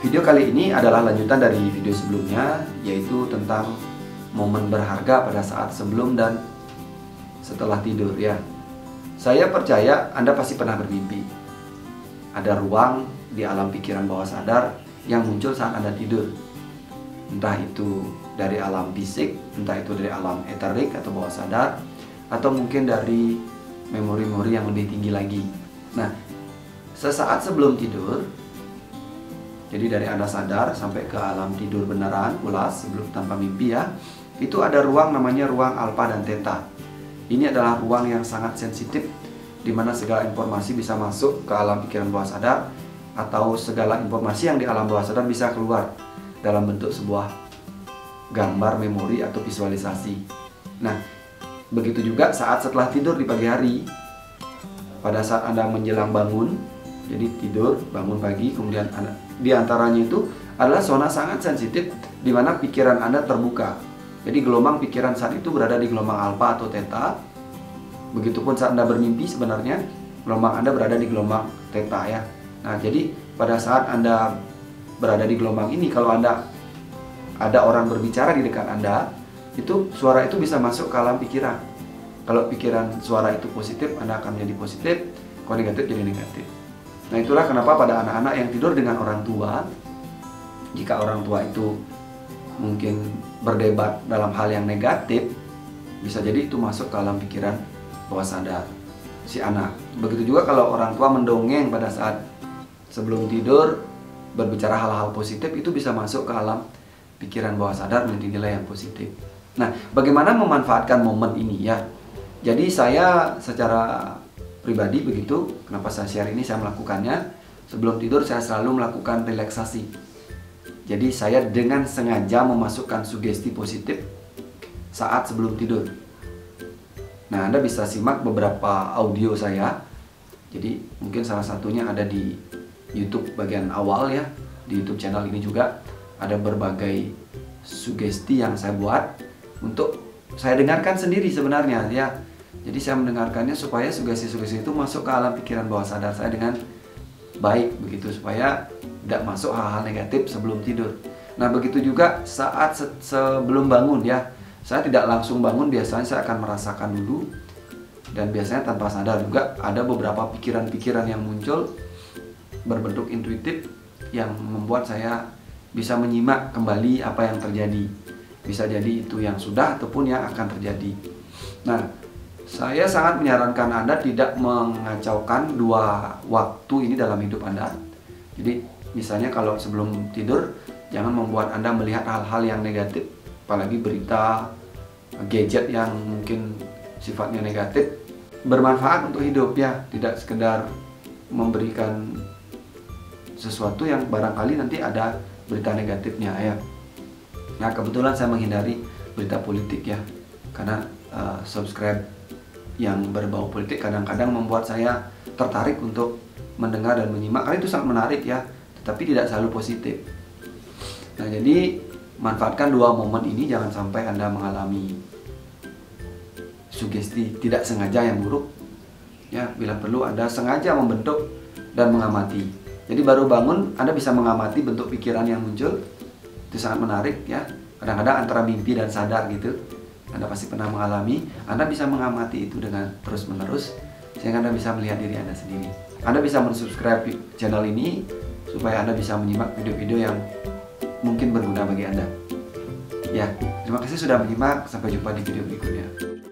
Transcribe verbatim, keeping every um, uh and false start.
Video kali ini adalah lanjutan dari video sebelumnya, yaitu tentang momen berharga pada saat sebelum dan setelah tidur ya. Saya percaya Anda pasti pernah bermimpi. Ada ruang di alam pikiran bawah sadar yang muncul saat Anda tidur. Entah itu dari alam fisik, entah itu dari alam eterik atau bawah sadar, atau mungkin dari memori-memori yang lebih tinggi lagi. Nah, sesaat sebelum tidur, jadi dari Anda sadar sampai ke alam tidur beneran, ulas sebelum tanpa mimpi ya, itu ada ruang namanya ruang alfa dan theta. Ini adalah ruang yang sangat sensitif, di mana segala informasi bisa masuk ke alam pikiran bawah sadar, atau segala informasi yang di alam bawah sadar bisa keluar dalam bentuk sebuah gambar, memori, atau visualisasi. Nah, begitu juga saat setelah tidur di pagi hari, pada saat Anda menjelang bangun, jadi tidur, bangun pagi, kemudian Anda, di antaranya itu adalah zona sangat sensitif di mana pikiran Anda terbuka. Jadi gelombang pikiran saat itu berada di gelombang alfa atau theta. Begitupun saat Anda bermimpi, sebenarnya gelombang Anda berada di gelombang theta ya. Nah, jadi pada saat Anda berada di gelombang ini, kalau Anda ada orang berbicara di dekat Anda, itu suara itu bisa masuk ke alam pikiran. Kalau pikiran suara itu positif, Anda akan menjadi positif. Kalau negatif, jadi negatif. Nah, itulah kenapa pada anak-anak yang tidur dengan orang tua, jika orang tua itu mungkin berdebat dalam hal yang negatif, bisa jadi itu masuk ke alam pikiran bawah sadar si anak. Begitu juga kalau orang tua mendongeng pada saat sebelum tidur, berbicara hal-hal positif, itu bisa masuk ke alam pikiran bawah sadar menjadi nilai yang positif. Nah, bagaimana memanfaatkan momen ini ya? Jadi saya secara pribadi begitu, kenapa saya share ini, saya melakukannya sebelum tidur. Saya selalu melakukan relaksasi. Jadi saya dengan sengaja memasukkan sugesti positif saat sebelum tidur. Nah, Anda bisa simak beberapa audio saya. Jadi mungkin salah satunya ada di YouTube bagian awal ya. Di YouTube channel ini juga ada berbagai sugesti yang saya buat untuk saya dengarkan sendiri sebenarnya ya. Jadi saya mendengarkannya supaya sugesti-sugesti itu masuk ke alam pikiran bawah sadar saya dengan baik begitu, supaya tidak masuk hal-hal negatif sebelum tidur. Nah, begitu juga saat se sebelum bangun ya. Saya tidak langsung bangun, biasanya saya akan merasakan dulu, dan biasanya tanpa sadar juga ada beberapa pikiran-pikiran yang muncul berbentuk intuitif yang membuat saya bisa menyimak kembali apa yang terjadi. Bisa jadi itu yang sudah ataupun yang akan terjadi. Nah, saya sangat menyarankan Anda tidak mengacaukan dua waktu ini dalam hidup Anda. Jadi misalnya kalau sebelum tidur, jangan membuat Anda melihat hal-hal yang negatif, apalagi berita, gadget yang mungkin sifatnya negatif. Bermanfaat untuk hidup ya, tidak sekedar memberikan sesuatu yang barangkali nanti ada berita negatifnya ya. Nah, kebetulan saya menghindari berita politik ya, karena uh, subscribe yang berbau politik kadang-kadang membuat saya tertarik untuk mendengar dan menyimak, karena itu sangat menarik ya, tetapi tidak selalu positif. Nah, jadi manfaatkan dua momen ini, jangan sampai Anda mengalami sugesti tidak sengaja yang buruk ya. Bila perlu Anda sengaja membentuk dan mengamati. Jadi baru bangun Anda bisa mengamati bentuk pikiran yang muncul. Itu sangat menarik ya. Kadang-kadang antara mimpi dan sadar gitu. Anda pasti pernah mengalami. Anda bisa mengamati itu dengan terus-menerus sehingga Anda bisa melihat diri Anda sendiri. Anda bisa mensubscribe channel ini supaya Anda bisa menyimak video-video yang mungkin berguna bagi Anda. Ya, terima kasih sudah menyimak. Sampai jumpa di video berikutnya.